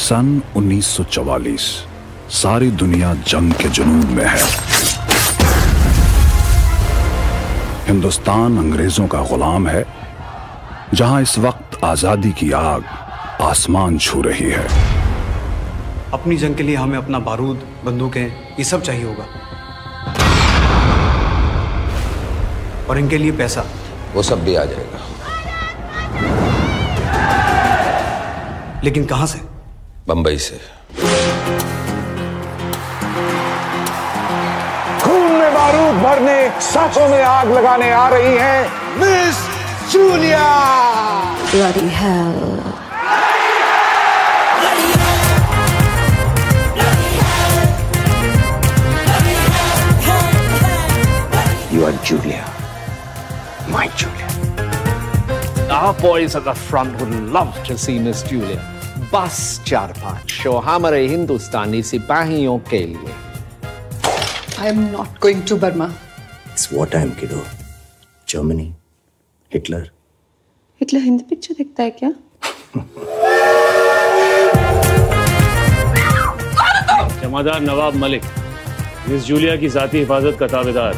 सन 1944 सारी दुनिया जंग के जुनून में है। हिंदुस्तान अंग्रेजों का गुलाम है, जहां इस वक्त आजादी की आग आसमान छू रही है। अपनी जंग के लिए हमें अपना बारूद, बंदूकें, ये सब चाहिए होगा, और इनके लिए पैसा। वो सब भी आ जाएगा। लेकिन कहां से? बंबई से। खून में बारूद भरने, सांसों में आग लगाने आ रही हैं miss Julia. Bloody hell. You are Julia, my Julia. Our boys at the front would love to see Miss Julia. बस 4-5 शो हमारे हिंदुस्तानी सिपाहियों के लिए। I am not going to Burma. It's wartime, kiddo. Germany, Hitler. Hitler Hindi picture देखता है क्या? जमादार Nawab Malik, miss Julia की जाती हिफाजत का ताबेदार।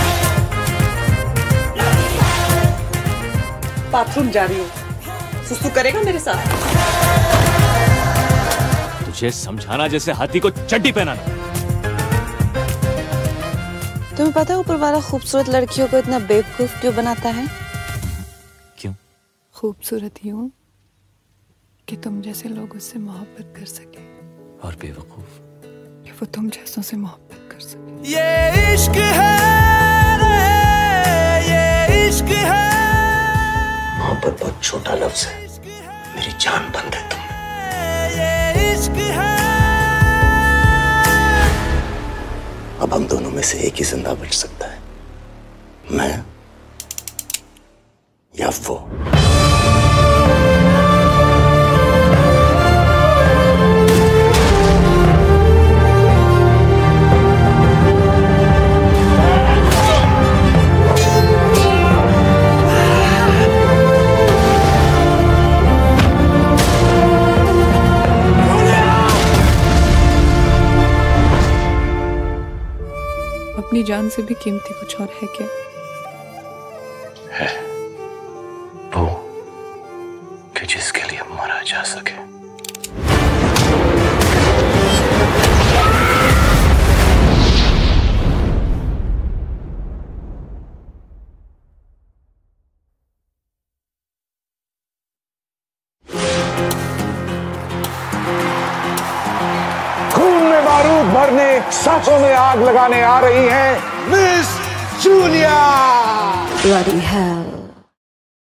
बाथरूम जा रही हूँ, सुसु करेगा मेरे साथ? तुझे समझाना जैसे हाथी को चड्डी पहनाना। तुम्हें पता है ऊपर वाला खूबसूरत लड़कियों को इतना बेवकूफ क्यों बनाता है? क्यों? खूबसूरत यूं कि तुम जैसे लोग उससे मोहब्बत कर सके, और बेवकूफ कि वो तुम जैसों से मोहब्बत कर सके। ये इश्क है, ये इश्क है। मोहब्बत बहुत छोटा लफ्ज है, मेरी जान बंद है तुम। ये इश्क है। अब हम दोनों में से एक ही जिंदा बच सकता है, मैं या वो। अपनी जान से भी कीमती कुछ और है क्या? है वो कि जिसके लिए मरा जा सके। खून में बारूद भरने, सांसों में आग लगाने आ रही हैं मिस जूलिया। Bloody hell.